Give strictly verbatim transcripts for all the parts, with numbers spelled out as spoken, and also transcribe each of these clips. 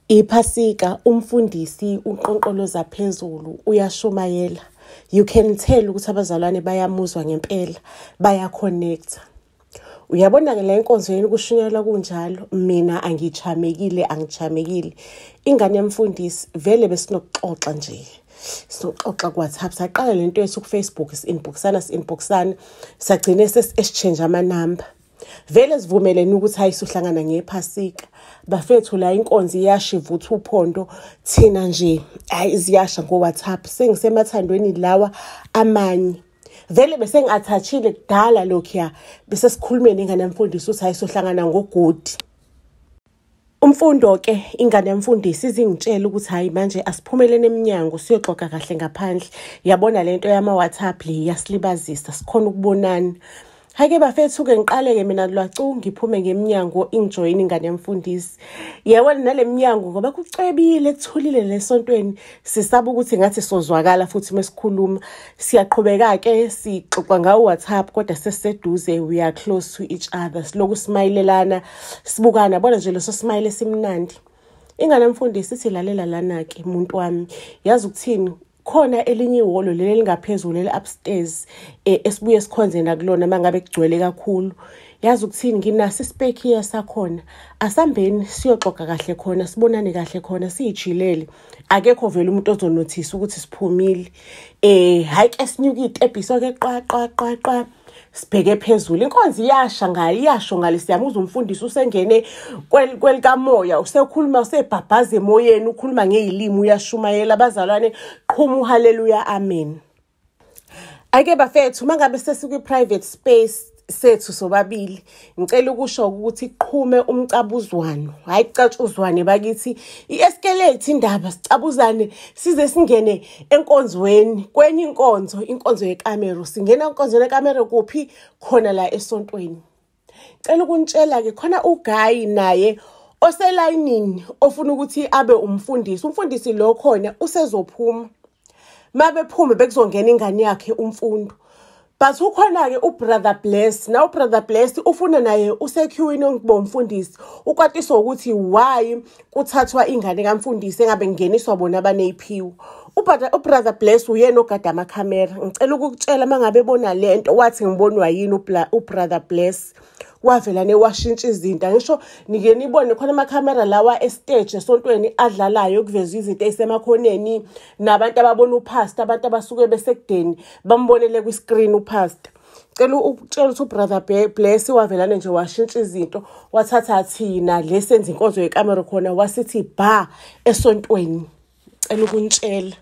Phasika umfundisi uqonqoloza phezulu uyashumayela. You can tell ukuthi abazalwane bayamuzwa ngempela, bayaconnecta. Uyabona ke la inkonzo yeni kushunyelwa kunjalo, mina angichamekile angichamekile. Ingane yemfundisi vele besinokuxoxa nje. Sinokuxoxa ku WhatsApp, saqala lento yethu ku Facebook, inboxana inboxana, sagcine sesichange ama number. Vele sivumelene ukuthi hayi sohlangana ngephasika. Bafethu la inkonzo iyashiva uthi uphondo thina nje hayi ziyasha ngo WhatsApp sengisemathandweni lawa amanye. Vele bese ngiathachile kudala lokho bese sikhulume nengane yemfundisi uthi hayi sohlangana ngogodi. Umfundo ke ingane yemfundisi izingitshela ukuthi hayi manje asiphumelene eminyango siyoxoxa kahle ngaphandle. Yabona lento yama WhatsApp le yasilibazisa sikhona ukubonana. Hake bafethu ke ngiqaleke mina lwacu ngiphume ngeminyango ingijoin ingane yemfundisi. Yabona naleminyango ngoba kucebile kuthulile lesontweni sisaba ukuthi ngathi sozwakala futhi mesikhuluma siyaqhubeka ke sixoxa ngawo WhatsApp kodwa sesiseduze we are close to each other siloku smilelana sibukana bona nje leso smile esimnandi. Ingane yemfundisi sithi lalela lana ke umuntu wami yazi ukuthini khona elinye ihholo leli lingaphezulu leli upstairs esibuye sikhonze nakulona mangabe kugcwele kakhulu. Yazi ukuthini nginasi spec here sakhona asambeni siyoxoxa kahle khona sibonane kahle khona siyijilele akekho vele umuntu ozonothisa ukuthi siphumile eh hayi ke sinyuka itebhiso ke qa qa qa qa sibheke phezulu inkonzo iyasha ngayo iyasho ngale siyamuza umfundisi usengene kwelikamoya usekhuluma usebhabhaza emoyeni ukhuluma ngezilimi uyashumayela abazalwane qhuma haleluya amen. Ake bafethu mangabe sesikwi private space sethu sobabili ngicela ukusho ukuthi iqhume umcabuzwano hayi icatshuzwane bakithi iescalate indaba sicabuzane size singene enkonzweni kwenye inkonzo inkonzo yekamera singena enkonzweni yekamera kuphi khona la esontweni. Ngicela ukuntshela ke khona uGuy naye oselayinini ofuna ukuthi abe umfundisi umfundisi lo khona usezophuma mabe phume bekuzongena ingane yakhe umfundo. But ukhona ke ubrother Bless na ubrother Bless ufuna naye usequeuini ongibo umfundisi ukwatiso ukuthi why kuthathwa ingane kaMfundisi engabe ngeniswa bona abaneziphiwo. Ubrother Bless uyena ogada ama camera ngicela ukukutshela mangabe bona lento wathi ngibonwa yini ubrother Bless wavela newashintsha izinto ngisho nike nibone khona ama camera lawa estage esontweni adlalayo kuveza izinto esemakhoneni nabantu ababona upastor abantu abasuke besekudeni bambonele ku screen upastor. Cela ukutshela ukuthi ubrother Bless wavelana nje washintsha izinto wathatha thina lesenza inkonzo yekamera khona wasithi ba esontweni. Cela ukuntshela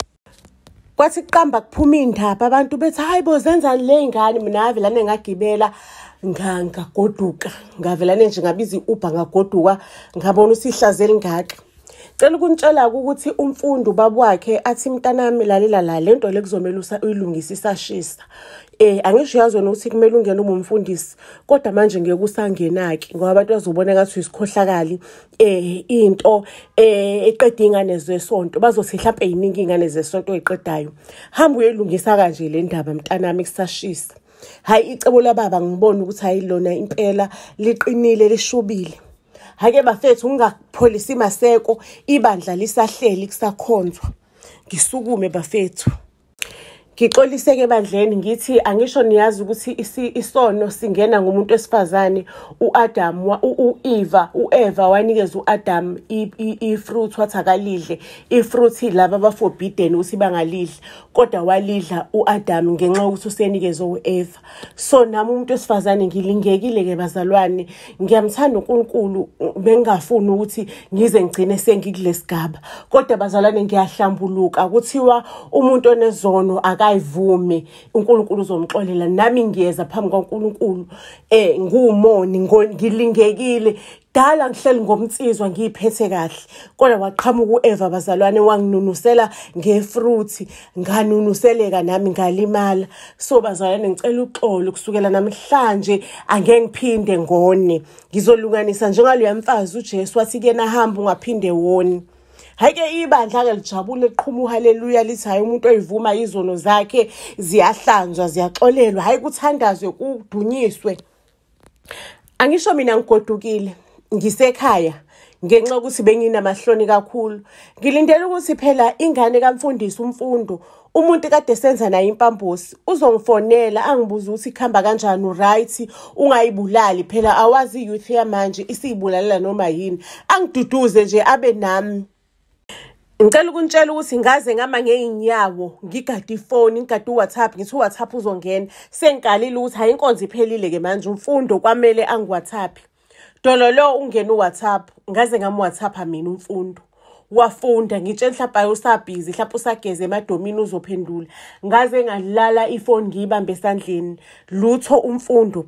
kwathi qamba kuphuma indaba abantu bethi hayi bozenza le ngane mina avelana ngagibela nganga goduka ngavelane nje ngabiza uber ngagoduka ngabona usihlazeli ngaka. Cela ukuntshela ukuthi umfundo ubaba wakhe athi mntanami lalela la lento lekuzomela uyilungisa isashisa eh angisho yazona ukuthi kumele ungene umfundisi kodwa manje ngeke usangenaki ngoba abantu bazobona ngathi isikhohlakali eh into eh eqeda ingane zesonto bazothi mhlawumbe eyiningi ingane zesonto eqedayo hamba uyilungisa kanje le ndaba mntanami kusashisa. Hayi icebo lababa ngibona ukuthi hayi lona impela liqinile lishubile. Hake bafethu ungapholisa imaseko ibandla lisahleli kusakhonzwa. Ngisukume bafethu. Ngixoliseke ebandleni ngithi angisho niyazi ukuthi isono singena ngomuntu wesifazane uAdam uEva uEva wanikeza uAdam ifruit wathi akalidle ifruit laba abaforbidden ukuthi bangalidla kodwa walidla uAdam ngenxa ukuthi usenikeze uEva. So nami umuntu wesifazane ngilingekile ke bazalwane ngiyamthanda uNkulunkulu bengafuni ukuthi ngize ngigcine sengikulesigaba kodwa bazalwane ngiyahlambuluka kuthiwa umuntu onezono aka ayivume uNkulunkulu uzomxolela nami ngiyeza phambi kaNkulunkulu eh ngumoni ngilingekile dala ngihleli ngomtsizwa ngiyiphethe kahle kodwa waqhamuka uEva bazalwane wanginunusela ngefruit nganunuseleka nami ngalimala. So bazalwane ngicela uxolo kusukela namhlanje angeke ngiphinde ngone ngizolunganisa njengalo mfazi uJesu wathi kena hamba ungaphinde woni. Hake ibandla ke lijabule liqhuma haleluya lithi hayi umuntu oyivuma izono zakhe ziyahlanzwa ziyaxolelwa hayi kuthandazwe kudunyiswe. Angisho mina ngigodukile ngisekhaya ngenxa yokuthi benginamahloni kakhulu. Ngilindele ukuthi phela ingane kaMfundisi uMfundo, umuntu kade senza naye impambosi, uzongifonela angibuza ukuthi ikhamba kanjani, uright, ungayibulali phela awazi youth yamanje isiyibulalela noma yini. Angiduduze nje abe nami. Ngicela ukunitshela ukuthi ngaze ngama ngeinyawo ngigada ifoni, ngigada uWhatsApp, ngithi uWhatsApp uzongena. Sengikalile ukuthi hayi inkonzo iphelile ke manje uMfundo kwamele angiWhatsApp. Dololo ungena uWhatsApp, ngaze ngam WhatsApp mina uMfundo. Wafunda ngitshela mhlawumbe usabhizi, mhlawumbe usageze emadomini uzophendula. Ngaze ngalala ifoni ngiyibambe esandleni. Lutho uMfundo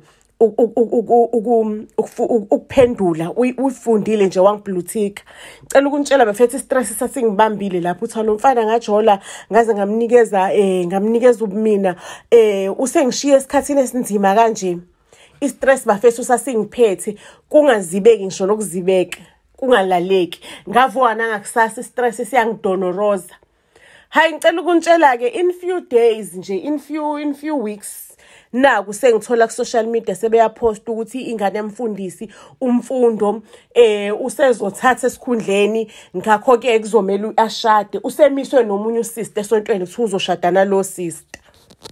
ukuphendula uyifundile nje wangiblutika. Ngicela ukunitshela bafethu istress sasingibambile lapho uthi lo mfana ngajola ngaze ngamnikeza eh ngamnikeza ubumina eh usengishiya esikhathini esinzima kanje. Istress bafethu sasingiphethe kungazibeki ngisho nokuzibeka kungalaleki. Ngavuka nangakusasa istress siyangidonoroza. Hayi ngicela ukunitshela ke in few days nje in few in few weeks naku sengithola ku social media sebeyapost ukuthi ingane yamfundisi uMfundo eh usezothatha esikhundleni, ngakho ke kuzomela ashade. Usemiswe nomunye usister esontweni ukuthi uzoshadana lo sister.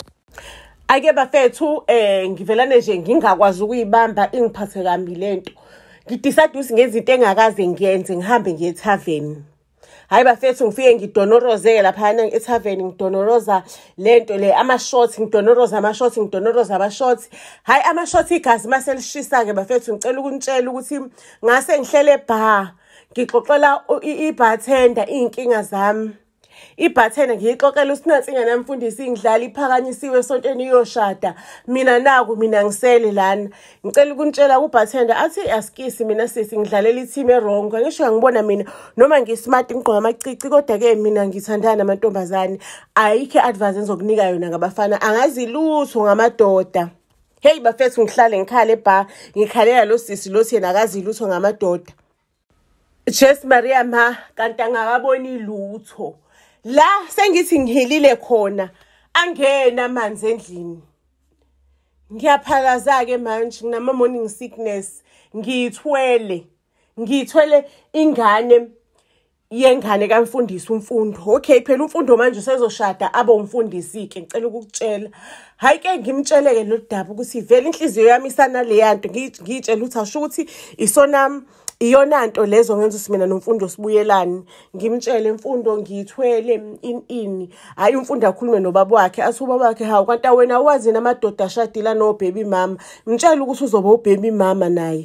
Ake bafethu eh ngivelane nje ngingakwazi ukuyibamba ingiphathe kambi lento. Ngidecide ukuthi ngenza into engakaze ngiyenze, ngihambe ngiye ethaveni. Hayi bafethu ngifike ngidonoroze lapha na ethaveni, ngidonoroza lento le ama shots, ngidonoroza ama shots, ngidonoroza ama shots. Hayi ama shots igazi maselishisa ke bafethu ngicela ukunitshela ukuthi ngase ngihlele bar ngixoxela ibartender inkinga zami. Ibartender ngiyixoxela usinatsi ingane yamfundisi ingidlala iphakanyisiwe esontweni iyoshada. Mina naku mina ngisele lana. Ngicela ukunitshela kubartender athi askisi mina sisi ngidlalela i-team e-wrong. Ngisho ngibona mina noma ngismart ngigqoka amacici kodwa ke mina ngithandana namantombazane. Ayikho advice engizokunika yona ngabafana, angazi lutho ngamadoda. Hey bafethu ngihlale ngikhale ebar ngikhalela lo sisi lo thina akazi lutho ngamadoda. Just Maria ma kanti angakaboni lutho. La sengithi ngihilile khona angena amanzi endlini. Ngiyaphalaza ke manje nginama morning sickness, ngithwele ngithwele ingane yengane kaMfundisi uMfundo. Okay phela uMfundo manje usezoshada abe umfundisi ke ngicela ukukutshela. Hayi ke ngimtsheleke lo daba ukuthi vele inhliziyo yami isana le yanto ngitshela ukuthi asho ukuthi isona iyona nto lezo ngenza ukuthi mina noMfundo sibuyelane. Ngimtshele Mfundo ngithwele in ini. Hayi uMfundo akhulume nobaba wakhe athi ubaba wakhe hawu kanti wena wazi namadoda ashadila no baby mama. Mtshela ukuthi uzoba ubaby mama naye.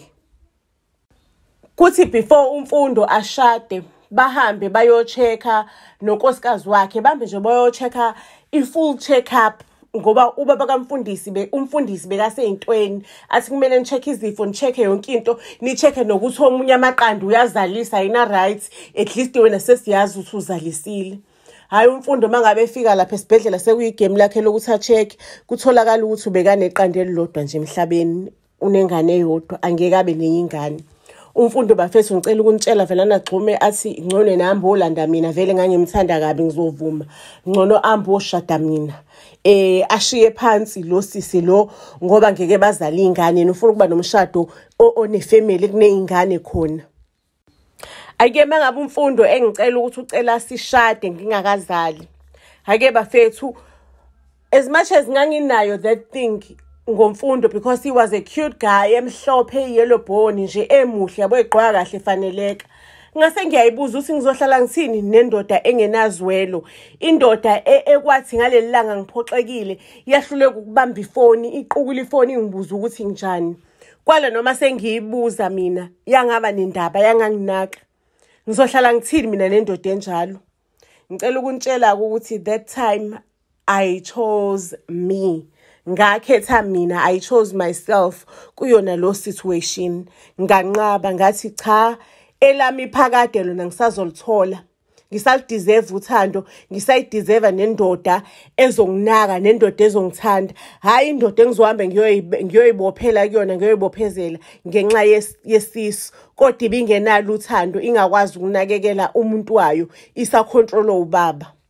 Kuthi before uMfundo ashade bahambe bayochecka nonkosikazi wakhe, bambe nje bayochecka i-full check up ngoba ubaba kaMfundisi be umfundisi bekaseyintweni athi kumele nicheck izifo, nicheck yonke into, nicheck nokuthi omunye amaqanda uyazalisa yina right, at least wena sesiyazi ukuthi uzalisile. Hayi uMfundo mangabe efika lapha esibhedlela sekuyigame lakhe lokuthi acheck kutholakala ukuthi ubekaneqanda elilodwa nje emhlabeni, unengane eyodwa angeke abe nenyingane. UMfundo bafethu ngicela ukunitshela vela nagxume athi ngcono namba olanda mina vele ngangimthanda kabi ngizovuma. Ngcono amba oshada mina. Eh ashiye phansi lo sisi lo ngoba ngeke bazali ingane nofuna ukuba nomshado one family kuneyingane khona. Ake mangabe uMfundo engicela ukuthi ucela sishade ngingakazali. Ake bafethu as much as nganginayo that thing ngoMfundo because he was a cute guy emhlophe yellow bone nje emuhle yabo egqoka kahle faneleka. Ngase ngiyayibuza ukuthi ngizohlala ngithini nendoda engenazwelo, indoda ekwathi ngaleli langa ngiphoxekile yahluleka ukubamba ifoni, iqukula ifoni ingibuza ukuthi njani. Kwala noma sengiyibuza mina yangaba nendaba yanganginaka. Ngizohlala ngithini mina nendoda enjalo. Ngicela ukunitshela ukuthi that time I chose me. Ngakhetha mina, I chose myself kuyona lo situation. Nganqaba ngathi cha elami iphakade lona ngisazolithola. Ngisalideserve uthando, ngisayideserve nendoda ezonginaka, nendoda ezongithanda. Hayi indoda engizohambe ngiyoyibophela kuyona, ngiyoyibophezela ngenxa yesisu. Kodwa ibingenalo uthando, ingakwazi ukunakekela umuntu wayo, isa control ubaba.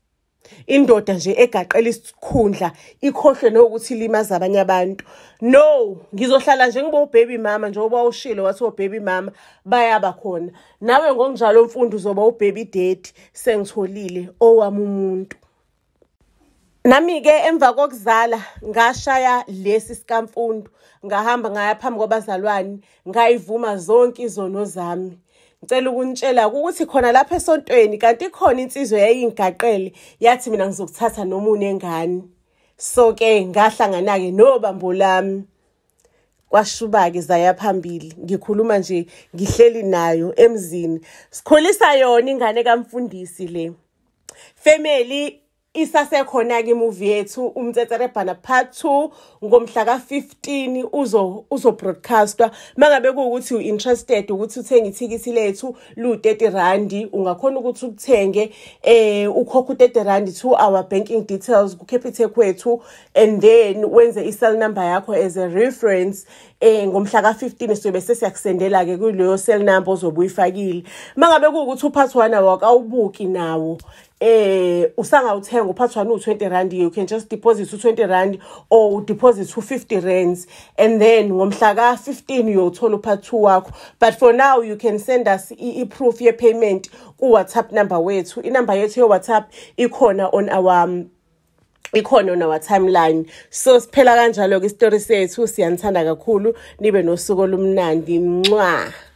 indoda nje egaqela isikhundla ikhohlwe nokuthi ilimaza abanye abantu. No, ngizohlala nje ngibe ubaby mama njengoba ushilo wathi obaby mama bayaba khona. Nawe ngokunjalo mfundo uzoba ubaby daddy sengitholile owami umuntu. Nami-ke emva kokuzala ngashaya lesi sikamfundo, ngahamba ngaya phambi kwabazalwane, ngayivuma zonke izono zami. Ngicela ukunitshela ukuthi khona lapha esontweni kanti khona insizwe yayingigaqele yathi mina ngizokuthatha noma unengane. So ke ngahlangana-ke nobambo lami. Kwashuba-ke zaya phambili, ngikhuluma nje ngihleli nayo emzini. Sikhulisa yona ingane kaMfundisi le. Family isasekhona-ke imovie yethu uMtsetserebhana part two ngomhla ka fifteen uzo uzo broadcastwa. Mangabe kuwukuthi u-interested ukuthi uthenge ithikithi lethu lu thirty rand, ungakhona ukuthi ukuthenge eh ukhokha thirty rand to our banking details ku Capitec kwethu, and then wenze i-cell number yakho as a reference. Eh ngomhla ka fifteen siyobe sesiyakusendela ke kuleyo cell number ozobe uyifakile. Mangabe kuwukuthi uphathi one awakawubuki nawo, eh usangawuthenga uphathi one u-twenty rand, you can just deposit u-twenty rand or deposit u-fifty rands, and then ngomhla ka fifteen uyothola uphathi two wakho. But for now you can send us i-proof ye-payment ku WhatsApp number wethu. I-number yethu ye-WhatsApp ikhona on our ikhona on our timeline. So siphela kanjalo ke story sethu, siyanithanda kakhulu, nibe nosuku olumnandi. Mwah.